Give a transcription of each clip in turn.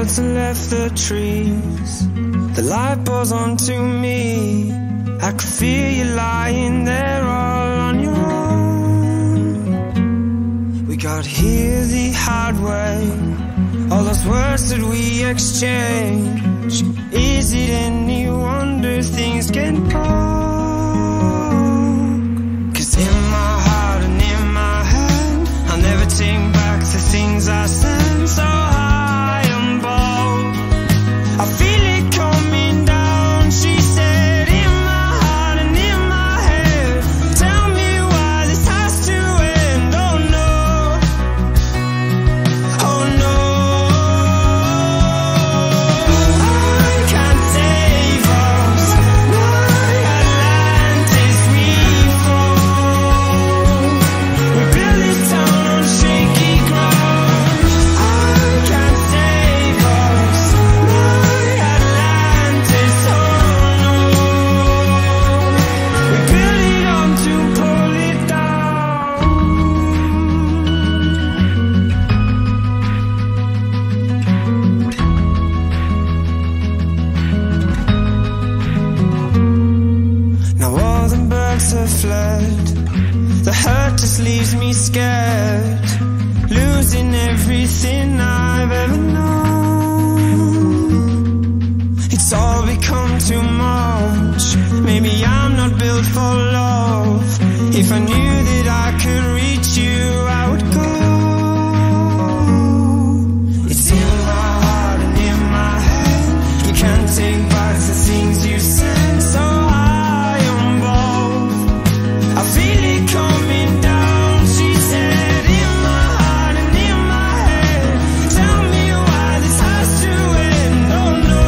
birds and left the trees. The light pours onto me. I could feel you lying there all on your own. We got here the hard way. All those words that we exchange. Is it any wonder things get cold? 'Cause in my heart and in my head, I'll never take back the things I said. So high and bold, I feel it coming down. She said, in my heart and in my head, tell me why this has to end. Oh no, oh no, I can't save us. My Atlantis, we fall. We build this town on shaky ground. I can't save us. My Atlantis, oh no. We build it up to pull it down. Now all the birds have fled. The hurt just leaves me scared, losing everything I've ever known. It's all become too much. Maybe I'm not built for love. If I knew that I could reach you, I would go. It's in my heart and in my head. You can't take back the things you said. So high on both, I feel it coming down. She said, in my heart and in my head, tell me why this has to end. Oh no,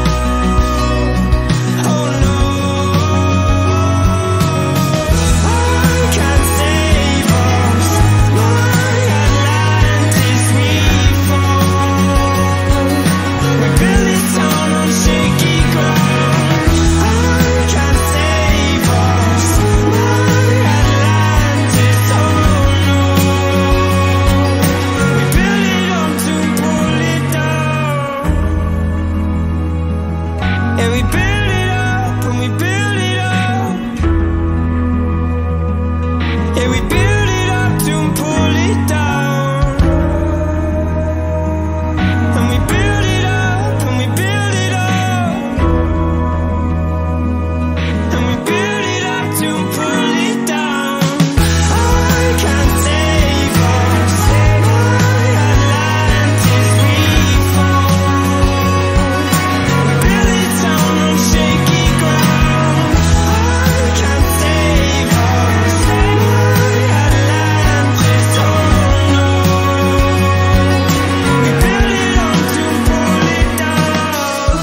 oh no, I can't save us. My Atlantis, we fall. We build this town on shaky ground. I can't save us. My Atlantis, oh no. We build it up to pull it down. Yeah, we build it up and we build it up. Yeah, we build it up to pull it down. And we build it up and we build it up. And we build it up to pull it down. I can't save us. My Atlantis, we fall. We build it down on shaky ground. I can't save us. My Atlantis, oh no. We build it up to pull it down.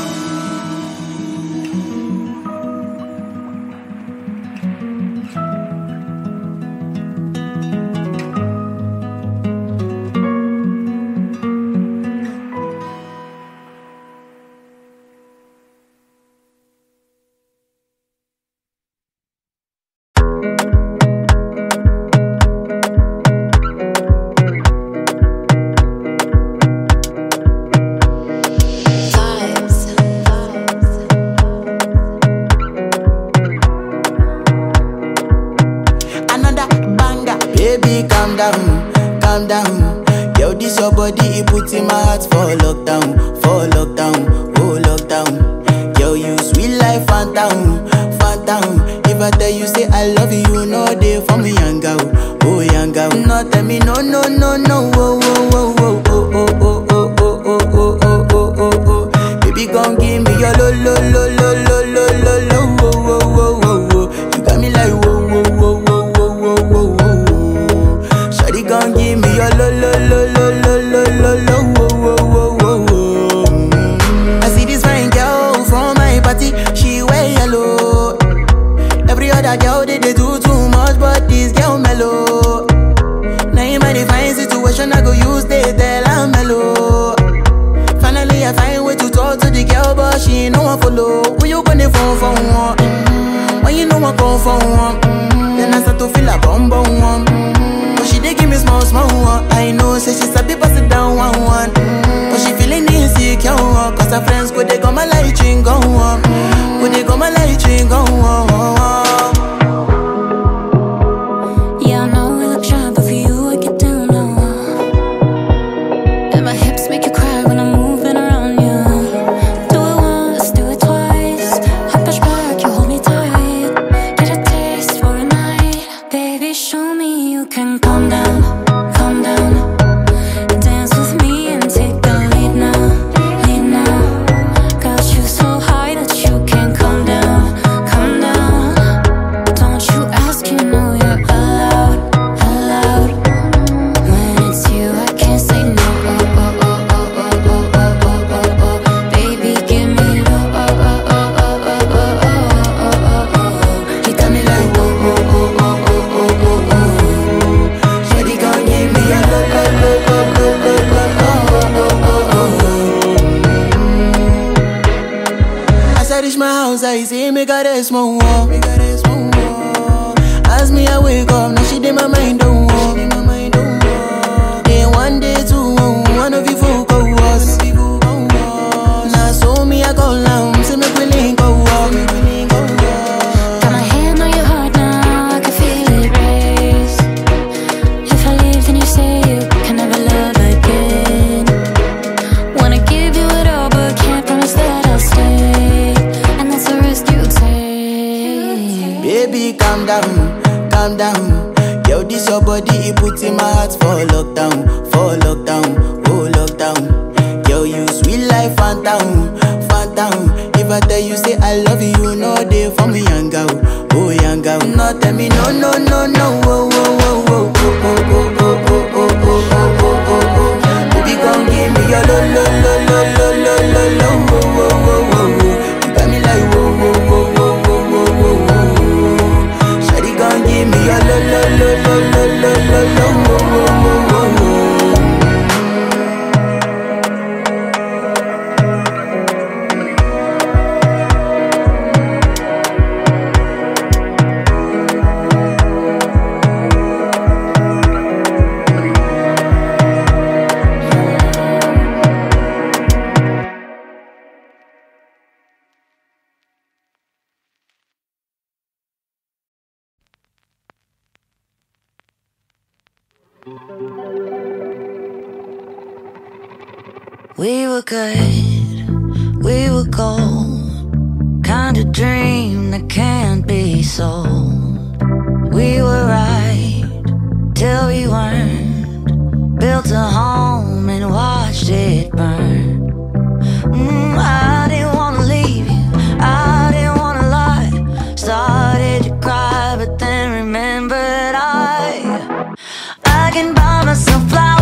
Another banger. Baby, calm down, calm down. Yo, this your body, it puts in my heart for lockdown, oh lockdown. Yo, you sweet life, phantom, phantom. If I tell you say I love you, no day for me, young girl, oh young girl. No, tell me no, no, no, no, oh, oh, oh, oh, oh, oh, oh, oh, oh, oh, oh, oh, oh, oh, oh. Baby, gon' give me your lo, lo, lo, lo, lo, lo, lo, lo, oh, oh, oh, oh, oh. You got me like whoa, whoa, whoa, whoa, whoa, whoa, whoa, whoa. Shawty gon' give me your lo, lo, lo, lo, lo, lo, lo, lo, oh, oh, oh, oh, oh. I see this fine girl from my party, she wear yellow. Every other girl they do too much, but this girl mellow. Now in my divine situation, I go use they tell I'm mellow. Finally I find way to talk to the girl, but she ain't no one follow. Who you gonna phone for one? When you know I come for one, then I start to feel a bum bum one. But she dey give me small small one. I know say she sabi pass it down one one. But she feeling inside. As a friends, go they come my light ring go on. Go they come my light ring go on. Yeah, I know we look shy, but for you I get down low. And my hips make you cry when I'm moving around you. Do it once, do it twice. I push back, you hold me tight. Get a taste for a night. Baby, show me you can calm down, calm down. Dance with me and take the lead now, lead now. Got you so high that you can't come down, come down. Don't you ask, you know you're allowed, allowed. When it's you, I can't say no. Oh, oh, oh, oh, oh, oh, oh, oh, oh, oh. Baby, give me low. Oh, oh, oh, oh, oh, oh, oh, oh, oh, oh. You got me like oh, oh, oh, oh, oh, oh, oh, oh. Shawty gon' give me a low, low, low, low, low, low, low, oh, oh, oh, oh. As I reach my house, I see me got a small wall. As me I wake up, now she did my mind don't walk. Then one day two, one of you folk go was. Now so me I go down, see me willing go walk. Got my hand on your heart now, I can feel it race. If I leave, then you say you can never love again. Wanna give you it all, but can't promise that I'll stay. And that's the risk you take. Baby, calm down, calm down. Yo, this your body, it puts in my heart for lockdown, oh lockdown. Yo, you sweet life, phantom, phantom. If I tell you say I love you, no day for me, young girl, oh young girl. No, tell me no, no, no, no, oh, oh, oh, oh, oh, oh, oh, oh, oh, oh, oh, oh, oh, oh. Baby, gon' give me your lo, lo, lo, lo, lo, lo, lo, lo, oh, oh, oh, oh, oh. You got me like whoa, whoa, whoa, whoa, whoa, whoa, whoa, whoa. Shawty gon' give me your lo, lo, lo, lo, lo, lo, lo, lo, oh, oh, oh, oh, oh. We were good, we were gold, kind of dream that can't be sold. We were right till we weren't, built a home and watched it burn. I didn't wanna leave you, I didn't wanna lie. Started to cry, but then remembered I can buy myself flowers.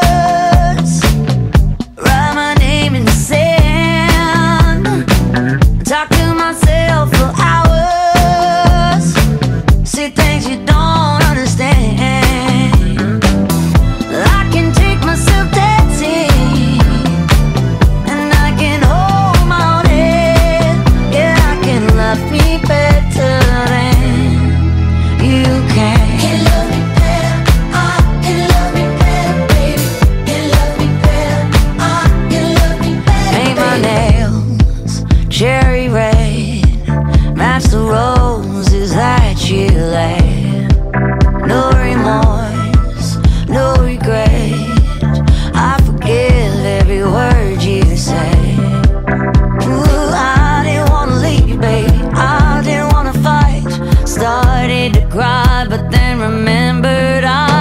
Talk to myself for hours, see things you don't understand. I can take myself dancing, and I can hold my own head. Yeah, I can love me better than you can. Can love me better, I can love me better, baby. Can love me better, I can love me better. Paint my nails cherry red, match the roses that you laid. No remorse, no regret, I forgive every word you say. Ooh, I didn't wanna leave, baby, I didn't wanna fight. Started to cry, but then remembered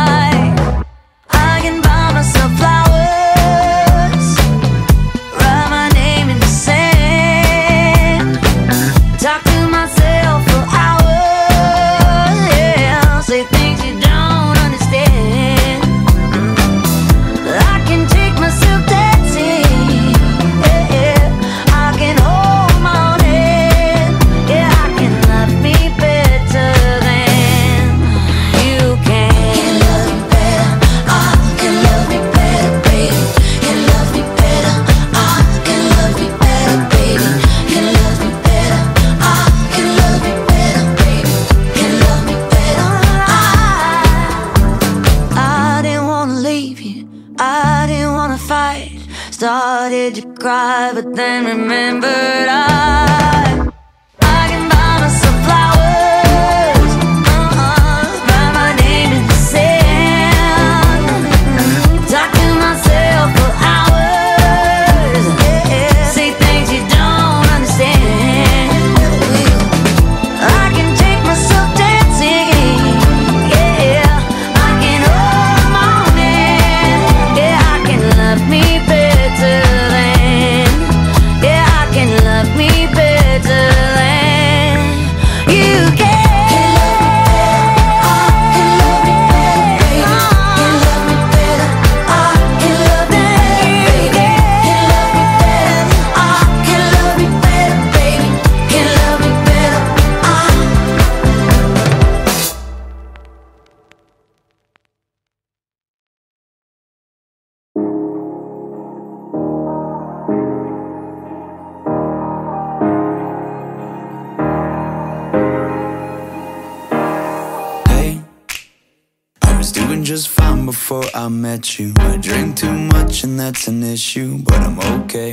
I can buy myself flowers, write my name in the sand. Talk to myself for hours, yeah, say things you don't did you cry? But then remembered I can buy myself flowers, write my name in the sand, talk to myself for hours, say things you don't understand. I can take myself dancing, I can hold the morning, I can love me better than, I can love me better than you can. Just fine before I met you. I drink too much and that's an issue, but I'm okay.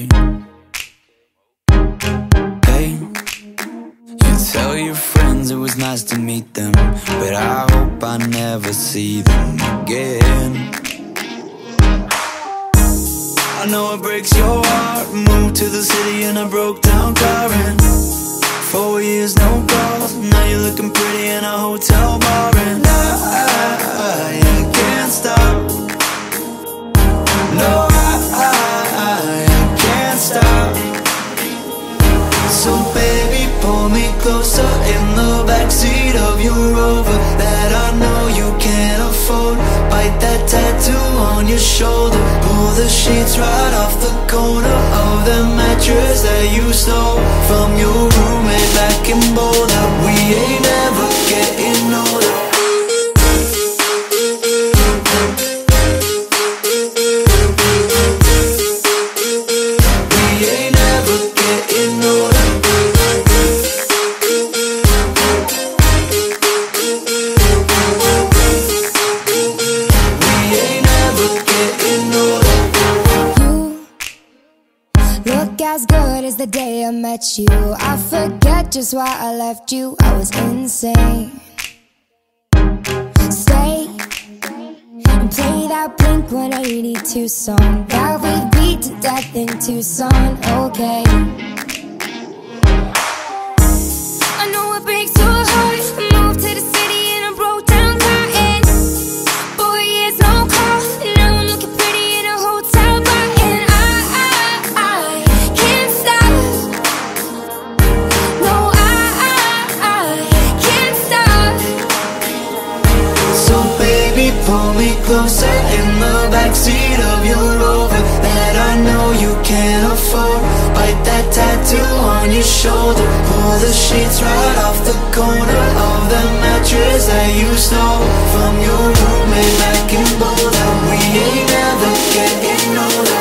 Hey, you tell your friends it was nice to meet them, but I hope I never see them again. I know it breaks your heart. Moved to the city in a broke down car, and 4 years no calls. Now you're looking pretty in a hotel bar, and I can't stop. No, I can't stop. So baby, pull me closer in the backseat of your Rover that I know you can't afford. Bite that tattoo on your shoulder. Pull the sheets right off the corner of the mattress that you stole from your roommate back in Boulder. We ain't never getting older. The day I met you, I forget just why I left you. I was insane. Stay and play that Blink-182 song that we beat to death in Tucson. Okay, I know it breaks your heart. Moved to the city in a broke down car, and 4 years no call. Now I'm looking pretty in a hotel bar, and I can't stop. No, I can't stop. So baby, pull me closer in the backseat of your Rover that I know you can't afford. Bite that tattoo on your shoulder. Pull the sheets right off the corner of the mattress that you stole from your roommate back in Boulder. We ain't never getting older.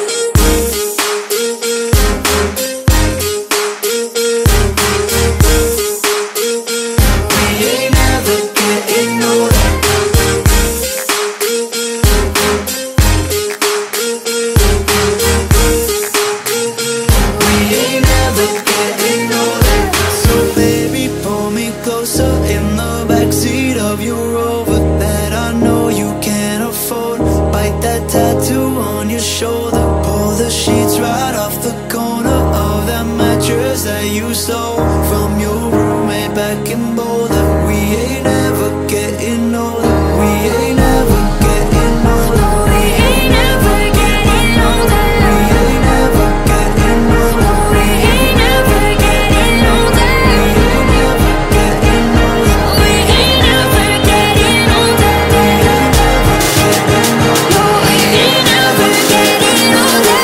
That you stole from your roommate back in Boulder. We ain't never getting older. We ain't never getting older. We ain't never getting older. We ain't never getting older. We ain't never getting older. We ain't never getting older. We ain't never getting older. We ain't never getting older. We ain't never getting older.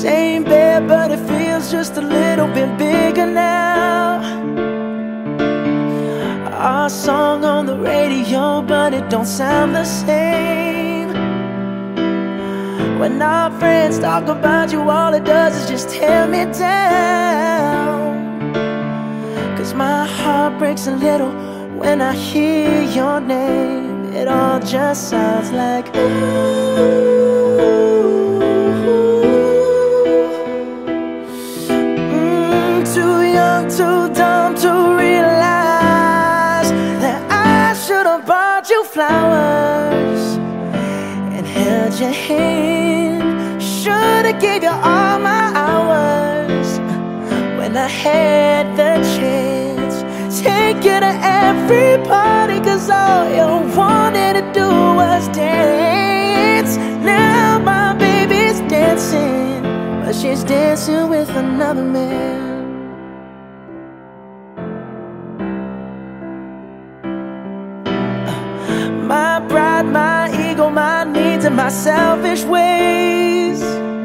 Same bed, but it feels just a little bit bigger now. Our song on the radio, but it don't sound the same. When our friends talk about you, all it does is just tear me down. 'Cause my heart breaks a little when I hear your name. It all just sounds like ooh. Too young, too dumb to realize that I should have bought you flowers and held your hand. Should have gave you all my hours when I had the chance. Take you to every party, 'cause all you wanted to do was dance. Now my baby's dancing, but she's dancing with another man. My pride, my ego, my needs, and my selfish ways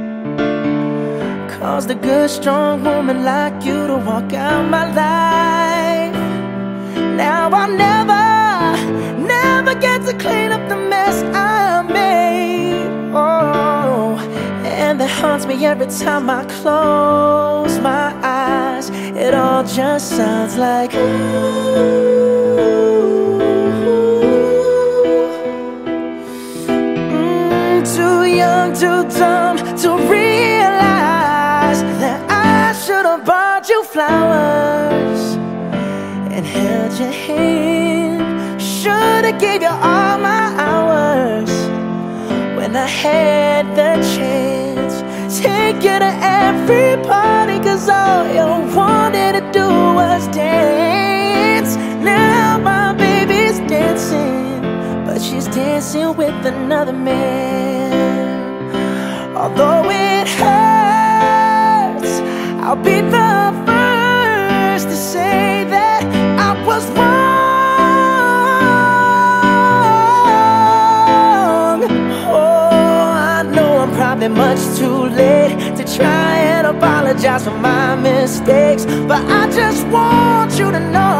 caused a good, strong woman like you to walk out my life. Now I'll never get to clean up the mess I made. Oh, and that haunts me every time I close my eyes. It all just sounds like ooh. Too young, too dumb to realize that I should have bought you flowers and held your hand. Should have gave you all my hours when I had the chance. Take you to every party, 'cause all you wanted to do was dance. Now my baby's dancing, but she's dancing with another man. Although it hurts, I'll be the first to say that I was wrong. Oh, I know I'm probably much too late to try and apologize for my mistakes, but I just want you to know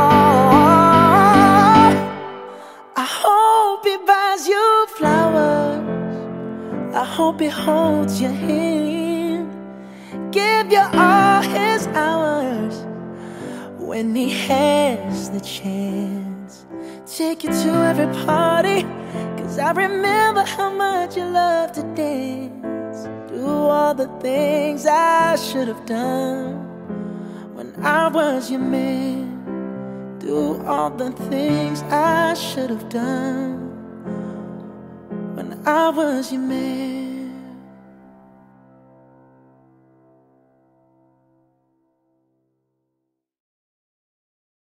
I hope he buys you flowers. I hope he holds your hand, give you all his hours when he has the chance. Take you to every party, 'cause I remember how much you love to dance. Do all the things I should have done when I was your man. Do all the things I should have done when I was your man.